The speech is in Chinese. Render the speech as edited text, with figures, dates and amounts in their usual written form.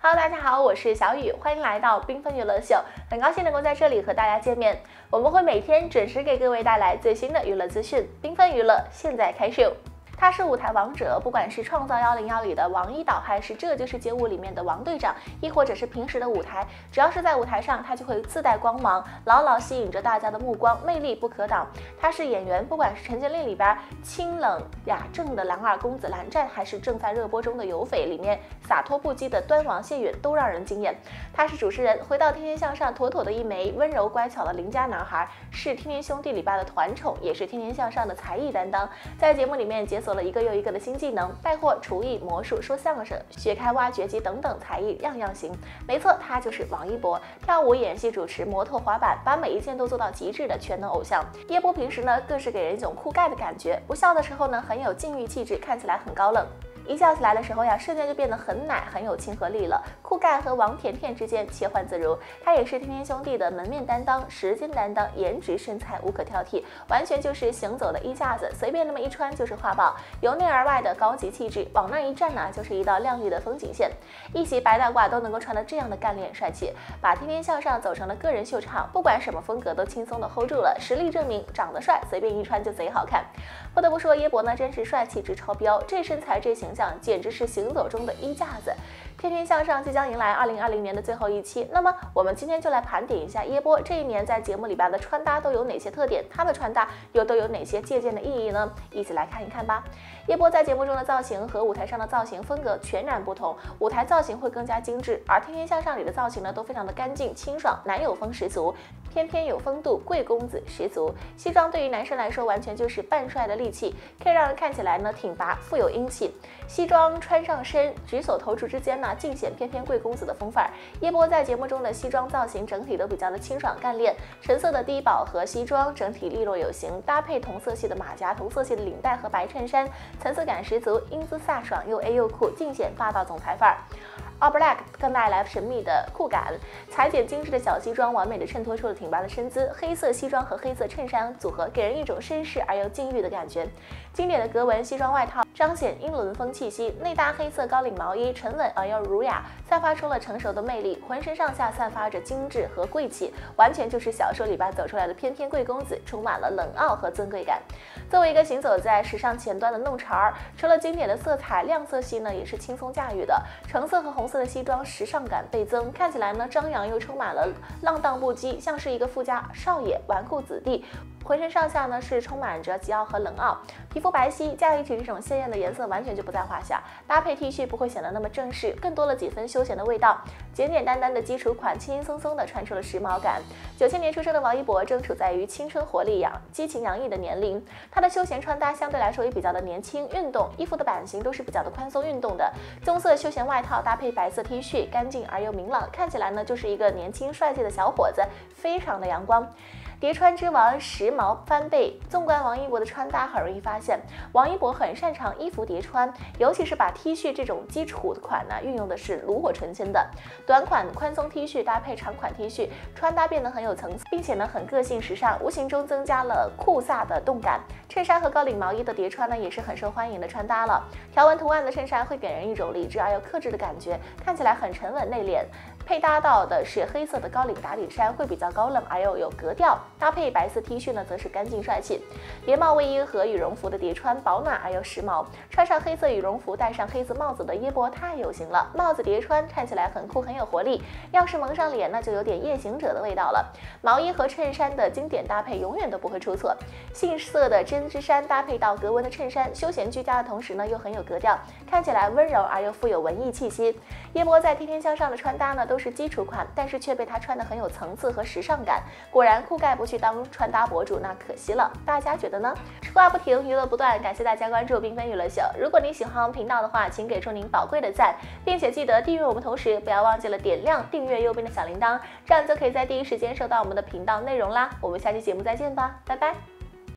Hello， 大家好，我是小雨，欢迎来到缤纷娱乐秀，很高兴能够在这里和大家见面。我们会每天准时给各位带来最新的娱乐资讯，缤纷娱乐现在开秀。他是舞台王者，不管是创造101里的王一导，还是这就是街舞里面的王队长，亦或者是平时的舞台，只要是在舞台上，他就会自带光芒，牢牢吸引着大家的目光，魅力不可挡。他是演员，不管是陈情令里边清冷雅正的蓝二公子蓝湛，还是正在热播中的有匪里面洒脱不羁的端王谢允，都让人惊艳。他是主持人，回到天天向上妥妥的一枚温柔乖巧的邻家男孩，是天天兄弟里边的团宠，也是天天向上的才艺担当，在节目里面解锁了一个又一个的新技能，带货、厨艺、魔术、说相声、学开挖掘机等等才艺，样样行。没错，他就是王一博，跳舞、演戏、主持、摩托、滑板，把每一件都做到极致的全能偶像。叶波平时呢，更是给人一种酷盖的感觉，不笑的时候呢，很有禁欲气质，看起来很高冷。一笑起来的时候呀，瞬间就变得很奶，很有亲和力了。酷盖和王甜甜之间切换自如，他也是天天兄弟的门面担当、时间担当，颜值身材无可挑剔，完全就是行走的衣架子，随便那么一穿就是画报，由内而外的高级气质，往那一站呢，就是一道亮丽的风景线。一袭白大褂都能够穿得这样的干练帅气，把天天向上走成了个人秀场，不管什么风格都轻松的 hold 住了，实力证明长得帅，随便一穿就贼好看。不得不说，耶博呢真是帅气值超标，这身材这形象简直是行走中的衣架子。天天向上即将迎来2020年的最后一期，那么我们今天就来盘点一下耶波这一年在节目里边的穿搭都有哪些特点，他的穿搭又都有哪些借鉴的意义呢？一起来看一看吧。耶波在节目中的造型和舞台上的造型风格全然不同，舞台造型会更加精致，而天天向上里的造型呢都非常的干净清爽，男友风十足，偏偏有风度，贵公子十足。西装对于男生来说完全就是半帅的利器，可以让人看起来呢挺拔，富有英气。西装穿上身，举手投足之间呢尽显偏偏贵公子的风范儿。耶波在节目中的西装造型整体都比较的清爽干练，橙色的低饱和西装整体利落有型，搭配同色系的马甲、同色系的领带和白衬衫，层次感十足，英姿飒爽，又 A 又酷，尽显霸道总裁范儿。All Black 更带来神秘的酷感，裁剪精致的小西装完美的衬托出了挺拔的身姿，黑色西装和黑色衬衫组合给人一种绅士而又禁欲的感觉。经典的格纹西装外套彰显英伦风气息，内搭黑色高领毛衣，沉稳而又儒雅，散发出了成熟的魅力，浑身上下散发着精致和贵气，完全就是小说里边走出来的翩翩贵公子，充满了冷傲和尊贵感。作为一个行走在时尚前端的弄潮儿，除了经典的色彩，亮色系呢也是轻松驾驭的，橙色和红色的西装时尚感倍增，看起来呢张扬又充满了浪荡不羁，像是一个富家少爷纨绔子弟。浑身上下呢是充满着桀骜和冷傲，皮肤白皙，加一起这种鲜艳的颜色完全就不在话下，搭配 T 恤不会显得那么正式，更多了几分休闲的味道。简简单单的基础款，轻轻松松的穿出了时髦感。90年出生的王一博正处在于青春活力激情洋溢的年龄，他的休闲穿搭相对来说也比较的年轻运动，衣服的版型都是比较的宽松运动的，棕色休闲外套搭配白色 T 恤，干净而又明朗，看起来呢就是一个年轻帅气的小伙子，非常的阳光。叠穿之王时髦翻倍，纵观王一博的穿搭很容易发现，王一博很擅长衣服叠穿，尤其是把 T 恤这种基础款呢运用的是炉火纯青的，短款宽松 T 恤搭配长款 T 恤，穿搭变得很有层次，并且呢很个性时尚，无形中增加了酷飒的动感。衬衫和高领毛衣的叠穿呢也是很受欢迎的穿搭了，条纹图案的衬衫会给人一种理智而又克制的感觉，看起来很沉稳内敛。配搭到的是黑色的高领打底衫，会比较高冷而又有格调，搭配白色 T 恤呢，则是干净帅气。连帽卫衣和羽绒服的叠穿，保暖而又时髦。穿上黑色羽绒服，戴上黑色帽子的耶波太有型了，帽子叠穿看起来很酷很有活力。要是蒙上脸，那就有点夜行者的味道了。毛衣和衬衫的经典搭配永远都不会出错。杏色的针织衫搭配到格纹的衬衫，休闲居家的同时呢，又很有格调，看起来温柔而又富有文艺气息。耶波在天天向上的穿搭呢，都是基础款，但是却被他穿得很有层次和时尚感。果然酷盖不去当穿搭博主，那可惜了。大家觉得呢？吃瓜不停，娱乐不断，感谢大家关注缤纷娱乐秀。如果你喜欢我们频道的话，请给出您宝贵的赞，并且记得订阅我们，同时不要忘记了点亮订阅右边的小铃铛，这样就可以在第一时间收到我们的频道内容啦。我们下期节目再见吧，拜拜。